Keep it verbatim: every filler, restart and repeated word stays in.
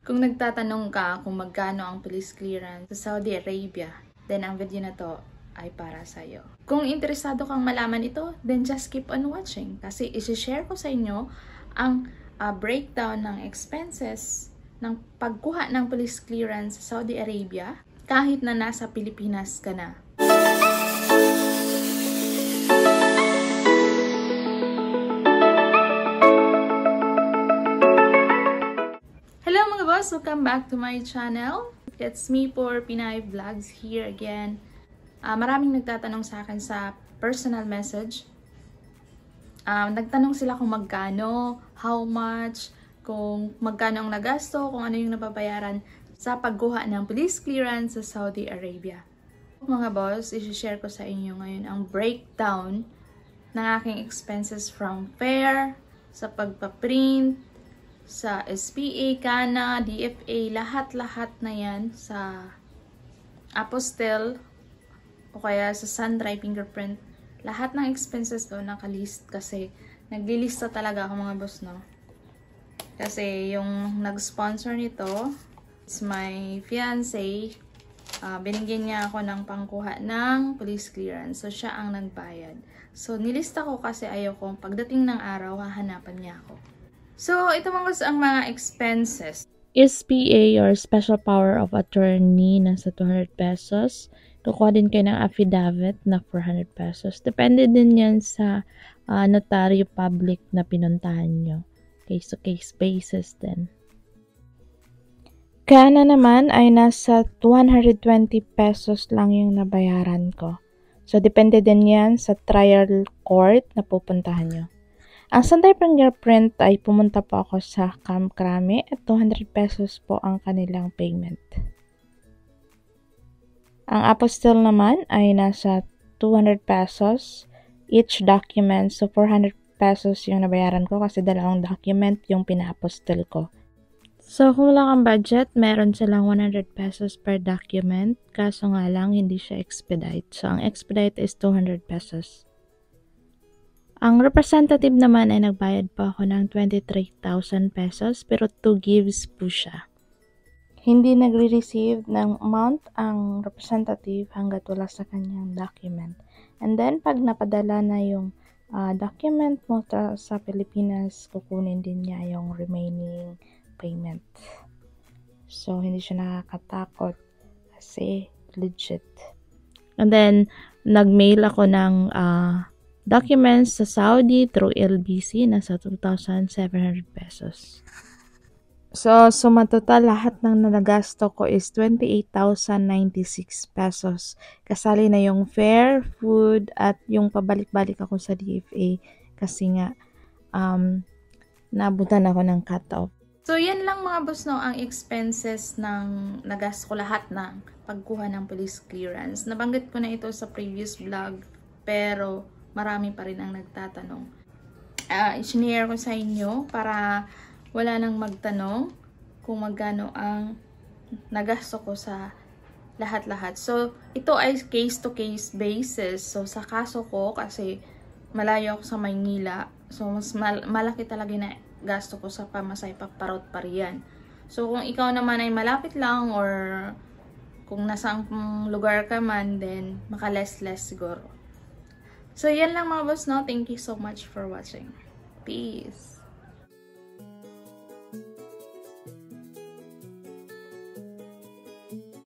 Kung nagtatanong ka kung magkano ang police clearance sa Saudi Arabia, then ang video na to ay para sa'yo. Kung interesado kang malaman ito, then just keep on watching. Kasi isi-share ko sa inyo ang uh, breakdown ng expenses ng pagkuha ng police clearance sa Saudi Arabia kahit na nasa Pilipinas ka na. Welcome back to my channel. It's me for Pinay Vlogs here again. Uh, maraming nagtatanong sa akin sa personal message. Um, nagtanong sila kung magkano, how much, kung magkano ang nagasto, kung ano yung nababayaran sa pagkuha ng police clearance sa Saudi Arabia. Mga boss, isi-share ko sa inyo ngayon ang breakdown ng aking expenses from fare, sa pagpaprint, sa S P A, C A N A, D F A, lahat-lahat na yan sa Apostel o kaya sa Sundry Fingerprint. Lahat ng expenses doon nakalist kasi naglilista talaga ako mga boss, no? Kasi yung nag-sponsor nito is my fiancé. Uh, binigyan niya ako ng pangkuha ng police clearance. So, siya ang nagbayad. So, nilista ko kasi ayaw kong pagdating ng araw, hahanapan niya ako. So, ito mga ang mga expenses. S P A or Special Power of Attorney nasa two hundred pesos. Kukuha din kayo ng affidavit na four hundred pesos. Depende din yan sa uh, notaryo public na pinuntahan nyo. Case-to-case basis din. C A N A naman ay nasa two hundred twenty pesos lang yung nabayaran ko. So, depende din yan sa trial court na pupuntahan nyo. Ang Sundry Fingerprint ay pumunta po ako sa Camp Crame at two hundred pesos po ang kanilang payment. Ang Apostle naman ay nasa two hundred pesos each document. So, four hundred pesos yung nabayaran ko kasi dalawang document yung pina-apostle ko. So, kung wala kang budget, meron silang one hundred pesos per document. Kaso nga lang, hindi siya expedite. So, ang expedite is two hundred pesos. Ang representative naman ay nagbayad po ako ng twenty-three thousand pesos pero two gives po siya. Hindi nagre-receive ng amount ang representative hanggat wala sa kanyang document. And then pag napadala na yung uh, document mo sa Pilipinas, kukunin din niya yung remaining payment. So hindi siya nakakatakot kasi legit. And then nag-mail ako ng uh, documents sa Saudi through L B C nasa two thousand seven hundred pesos. So, suma total lahat ng nagasto ko is twenty-eight thousand ninety-six pesos. Kasali na yung fare, food, at yung pabalik-balik ako sa D F A kasi nga um, naabutan ako ng cut-off. So, yan lang mga boss, no, ang expenses ng nagasto ko lahat ng pagkuha ng police clearance. Nabanggit ko na ito sa previous vlog, pero marami pa rin ang nagtatanong. Uh, i-share ko sa inyo para wala nang magtanong kung magkano ang nagasto ko sa lahat-lahat. So, ito ay case-to-case basis. So, sa kaso ko, kasi malayo ako sa Maynila, so mas mal malaki talaga na gasto ko sa pamasay paparot pa riyan. So, kung ikaw naman ay malapit lang or kung nasa lugar ka man, then maka-less-less siguro. So, yan lang mga boss, no? Thank you so much for watching. Peace!